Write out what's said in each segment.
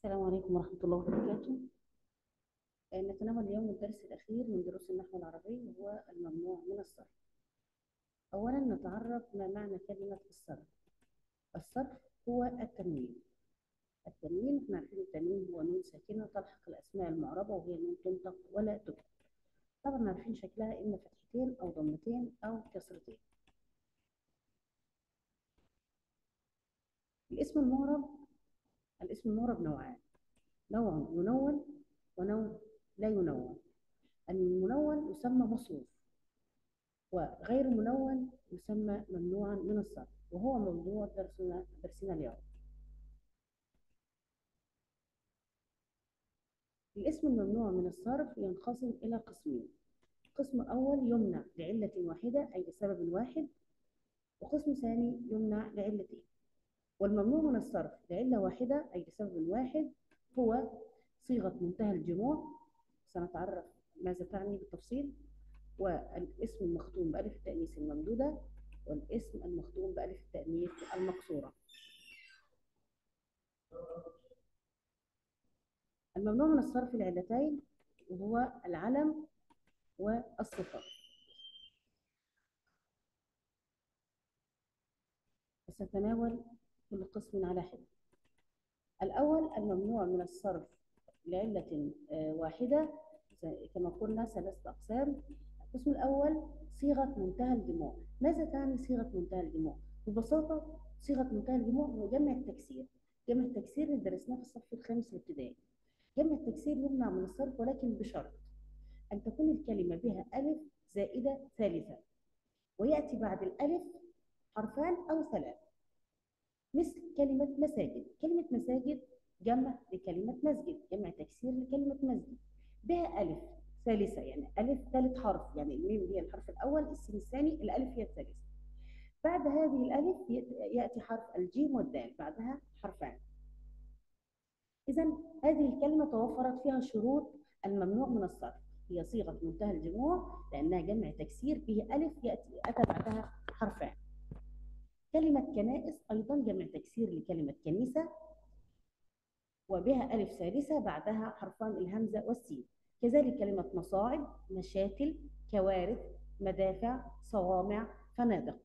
السلام عليكم ورحمة الله وبركاته. نتناول اليوم الدرس الأخير من دروس النحو العربي وهو الممنوع من الصرف. أولا نتعرف ما معنى كلمة الصرف. الصرف هو التنوين. التنوين احنا عارفين التنوين هو نون ساكنة تلحق الأسماء المعربة وهي نون تنطق ولا تكتب. طبعا عارفين شكلها إما فتحتين أو ضمتين أو كسرتين. الاسم المعرب نوعان، نوع ينون ونوع لا ينون. المنون يسمى مصروف، وغير المنون يسمى ممنوعا من الصرف، وهو موضوع درسنا اليوم. الاسم الممنوع من الصرف ينقسم إلى قسمين. قسم أول يمنع لعلة واحدة أي لسبب واحد، وقسم ثاني يمنع لعلتين. والممنوع من الصرف لعلة واحدة أي لسبب واحد هو صيغة منتهى الجموع، سنتعرف ماذا تعني بالتفصيل، والاسم المختوم بألف التأنيث الممدودة، والاسم المختوم بألف التأنيث المقصورة. الممنوع من الصرف لعلتين وهو العلم والصفة. وسنتناول كل قسم على حدة. الأول الممنوع من الصرف لعلة واحدة، كما قلنا ثلاثة أقسام. القسم الأول صيغة منتهى الجموع. ماذا تعني صيغة منتهى الجموع؟ ببساطة صيغة منتهى الجموع هو جمع التكسير. جمع التكسير اللي درسناه في الصف الخامس الابتدائي. جمع التكسير يمنع من الصرف ولكن بشرط أن تكون الكلمة بها ألف زائدة ثالثة، ويأتي بعد الألف حرفان أو ثلاث، مثل كلمة مساجد. كلمة مساجد جمع لكلمة مسجد، جمع تكسير لكلمة مسجد، بها ألف ثالثة، يعني ألف ثالث حرف، يعني الميم هي الحرف الأول، السين الثاني، الألف هي الثالثة. بعد هذه الألف يأتي حرف الجيم والدال، بعدها حرفان. إذا هذه الكلمة توفرت فيها شروط الممنوع من الصرف. هي صيغة منتهى الجموع لأنها جمع تكسير، به ألف أتى بعدها حرفان. كلمة كنائس أيضا جمع تكسير لكلمة كنيسة، وبها ألف ثالثة بعدها حرفان الهمزة والسين. كذلك كلمة مصاعد، مشاتل، كوارث، مدافع، صوامع، فنادق.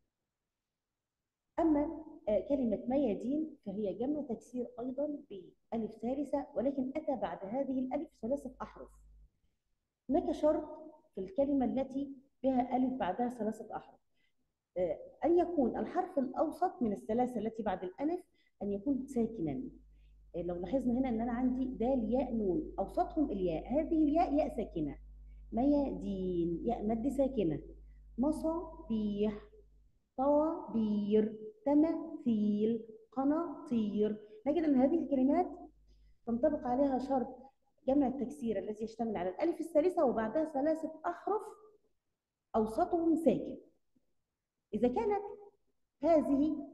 أما كلمة ميادين فهي جمع تكسير أيضا بألف ثالثة، ولكن أتى بعد هذه الألف ثلاثة أحرف. هناك شرط في الكلمة التي بها ألف بعدها ثلاثة أحرف، أن يكون الحرف الأوسط من الثلاثة التي بعد الألف أن يكون ساكنا. لو لاحظنا هنا أن أنا عندي دال ياء نون، أوسطهم الياء، هذه الياء ياء ساكنة. ميادين ياء مد ساكنة. مصابيح، طوابير، تماثيل، قناطير. نجد أن هذه الكلمات تنطبق عليها شرط جمع التكسير الذي يشتمل على الألف الثالثة وبعدها ثلاثة أحرف أوسطهم ساكن. إذا كانت هذه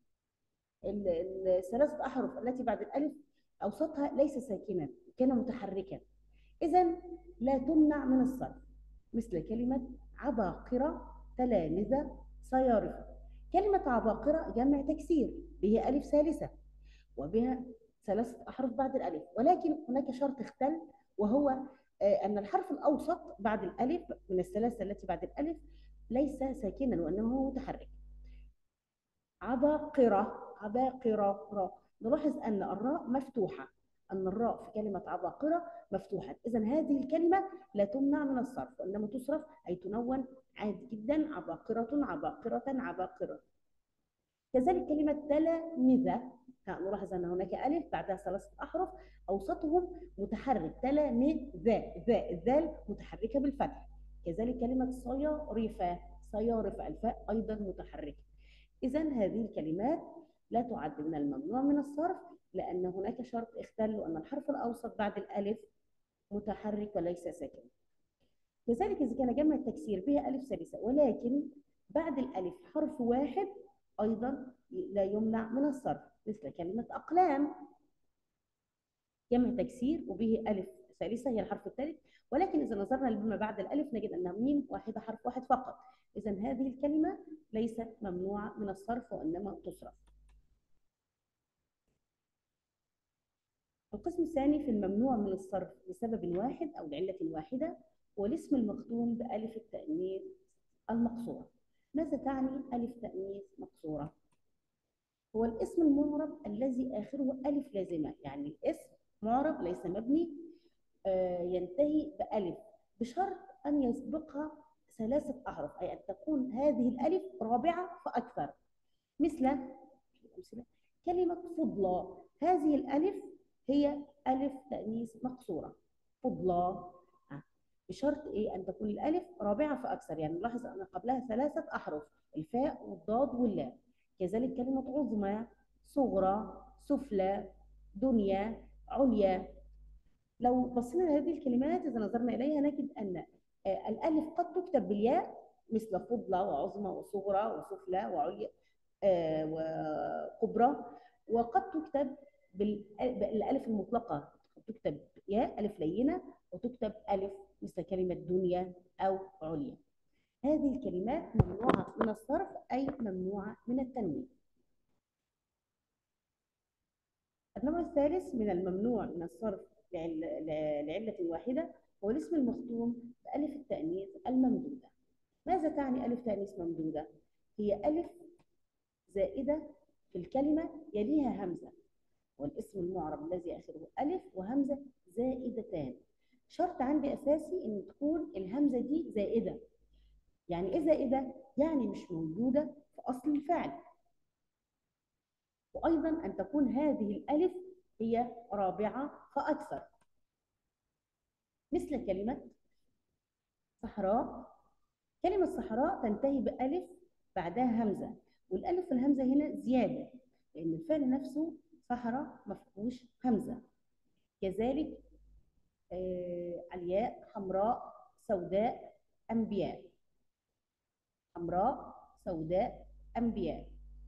الثلاثة أحرف التي بعد الألف أوسطها ليس ساكنا، كان متحركا، إذا لا تمنع من الصرف، مثل كلمة عباقرة، تلامذة، صيارفة. كلمة عباقرة جمع تكسير، به ألف ثالثة وبها ثلاثة أحرف بعد الألف، ولكن هناك شرط اختل، وهو أن الحرف الأوسط بعد الألف من الثلاثة التي بعد الألف ليس ساكنا وأنه متحرك. عباقرة، عباقرة، نلاحظ أن الراء مفتوحة، أن الراء في كلمة عباقرة مفتوحة، إذا هذه الكلمة لا تمنع من الصرف وإنما تصرف أي تنون عادي جدا، عباقرة، عباقرة، عباقرة. كذلك كلمة تلامذة، نلاحظ أن هناك ألف بعدها ثلاثة أحرف أوسطهم متحرك، تلامذة، ذا الذال متحركة بالفتح. كذلك كلمة صيارفة، صيارفة الفاء أيضا متحركة. إذا هذه الكلمات لا تعد من الممنوع من الصرف، لأن هناك شرط اختل، وأن الحرف الأوسط بعد الألف متحرك وليس ساكن. كذلك إذا كان جمع التكسير به ألف ثالثة ولكن بعد الألف حرف واحد أيضا لا يمنع من الصرف، مثل كلمة أقلام، جمع تكسير وبه ألف ثالثة هي الحرف الثالث، ولكن إذا نظرنا لما بعد الألف نجد أنها ميم واحدة حرف واحد فقط، إذا هذه الكلمة ليست ممنوعة من الصرف وإنما تصرف. القسم الثاني في الممنوع من الصرف لسبب واحد أو لعلة واحدة، والاسم المختوم بألف التأنيث المقصورة. ماذا تعني ألف تأنيث مقصورة؟ هو الاسم المعرب الذي آخره ألف لازمة، يعني الاسم معرب ليس مبني ينتهي بألف، بشرط أن يسبقها ثلاثة أحرف، أي أن تكون هذه الألف رابعة فأكثر. مثل كلمة فضلى، هذه الألف هي ألف تأنيث مقصورة، فضلى. بشرط إيه؟ أن تكون الألف رابعة فأكثر، يعني نلاحظ أن قبلها ثلاثة أحرف، الفاء والضاد واللام. كذلك كلمة عظمى، صغرى، سفلى، دنيا، عليا. لو بصينا لهذه الكلمات إذا نظرنا إليها نجد أن الألف قد تكتب بالياء، مثل فضلى وعظمى وصغرى وسفلى وعليا وكبرى، وقد تكتب بالالف المطلقه، قد تكتب ياء الف لينه، وتكتب الف مثل كلمه دنيا او عليا. هذه الكلمات ممنوعه من الصرف، اي ممنوعه من التنوين. النوع الثالث من الممنوع من الصرف لعله واحده هو الاسم المختوم بألف التأنيث الممدودة. ماذا تعني ألف تأنيث ممدودة؟ هي ألف زائدة في الكلمة يليها همزة، والاسم المعرب الذي آخره ألف وهمزة زائدتان. شرط عندي أساسي إن تكون الهمزة دي زائدة. يعني إيه زائدة؟ يعني مش موجودة في أصل الفعل، وأيضا أن تكون هذه الألف هي رابعة فأكثر. مثل كلمة صحراء، كلمة صحراء تنتهي بألف بعدها همزة، والألف والهمزة هنا زيادة لأن الفعل نفسه صحراء ما فيهوش همزة. كذلك علياء، حمراء، سوداء، أنبياء، حمراء، سوداء، أنبياء.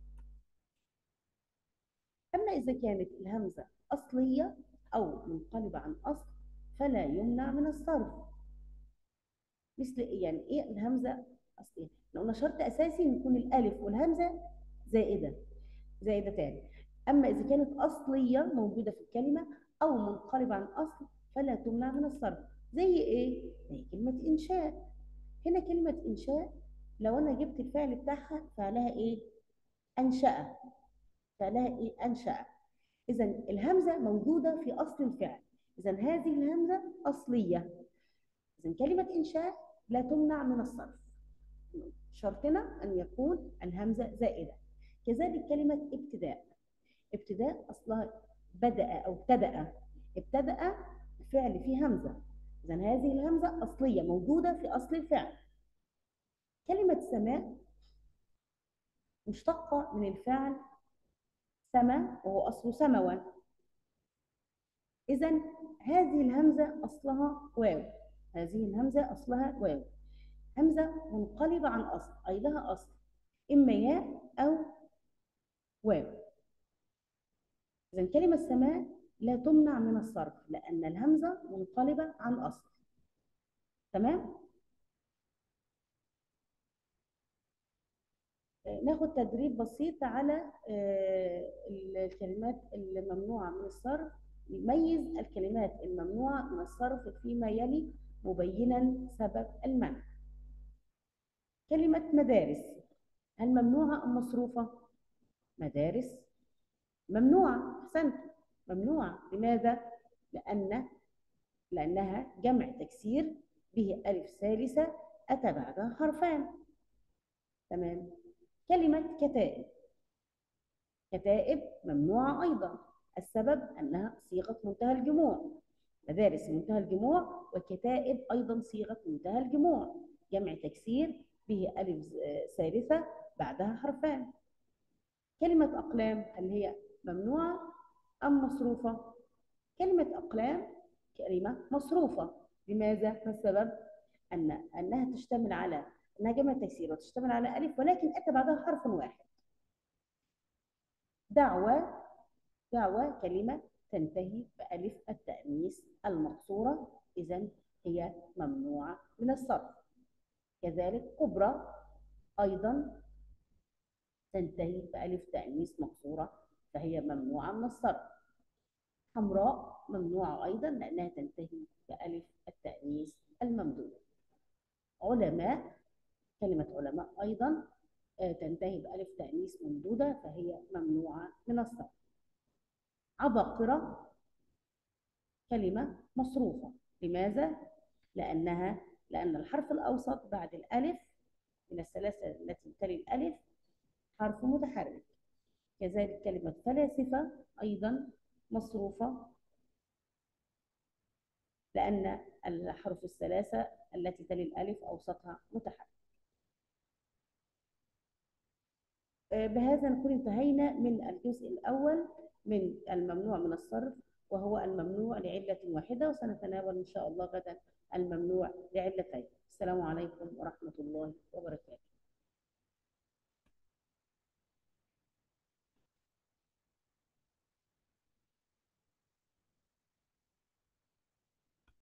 أما إذا كانت الهمزة أصلية أو منقلبة عن أصل فلا يمنع من الصرف. مثل إيه؟ يعني إيه الهمزة أصلية؟ لو قلنا شرط أساسي إن يكون الألف والهمزة زائدتان. أما إذا كانت أصلية موجودة في الكلمة أو منقلبة عن أصل فلا تمنع من الصرف. زي إيه؟ زي كلمة إنشاء. هنا كلمة إنشاء لو أنا جبت الفعل بتاعها فعلها إيه؟ أنشأ. فعلها إيه؟ أنشأ. إذا الهمزة موجودة في أصل الفعل، إذا هذه الهمزة أصلية. إذا كلمة إنشاء لا تمنع من الصرف، شرطنا أن يكون الهمزة زائدة. كذلك كلمة ابتداء، ابتداء أصلها بدأ أو ابتدأ، ابتدأ الفعل فيه همزة، إذا هذه الهمزة أصلية موجودة في أصل الفعل. كلمة سماء مشتقة من الفعل سما وهو أصله سموا، إذا هذه الهمزة أصلها واو، هذه الهمزة أصلها واو، همزة منقلبة عن أصل، أي لها أصل إما ياء أو واو. إذا كلمة سماء لا تمنع من الصرف لأن الهمزة منقلبة عن أصل. تمام؟ ناخد تدريب بسيط على الكلمات الممنوعة من الصرف. يميز الكلمات الممنوعة من الصرف فيما يلي مبينا سبب المنع. كلمة مدارس، هل ممنوعة أم مصروفة؟ مدارس ممنوعة، أحسنت، ممنوعة. لماذا؟ لأنها جمع تكسير به ألف ثالثة أتى بعدها حرفان. تمام. كلمة كتائب، كتائب ممنوعة أيضا، السبب أنها صيغة منتهى الجموع. مدارس منتهى الجموع، وكتائب أيضا صيغة منتهى الجموع، جمع تكسير به ألف ثالثة بعدها حرفان. كلمة أقلام، هل هي ممنوعة أم مصروفة؟ كلمة أقلام كلمة مصروفة. لماذا؟ ما السبب؟ أنها تشتمل على أنها جمع تكسير وتشتمل على ألف ولكن أتى بعدها حرف واحد. دعوة، دعوة كلمة تنتهي بألف التأنيث المقصورة، إذا هي ممنوعة من الصرف. كذلك كبرى أيضا تنتهي بألف تأنيث مقصورة، فهي ممنوعة من الصرف. حمراء ممنوعة أيضا لأنها تنتهي بألف التأنيث الممدودة. علماء، كلمة علماء أيضا تنتهي بألف تأنيث ممدودة فهي ممنوعة من الصرف. عباقرة كلمة مصروفة. لماذا؟ لأن الحرف الأوسط بعد الألف من الثلاثة التي تلي الألف حرف متحرك. كذلك كلمة فلاسفة أيضا مصروفة لأن الحرف الثلاثة التي تلي الألف أوسطها متحرك. بهذا نكون انتهينا من الجزء الأول من الممنوع من الصرف، وهو الممنوع لعلة واحدة، وسنتناول إن شاء الله غدا الممنوع لعلتين. السلام عليكم ورحمة الله وبركاته.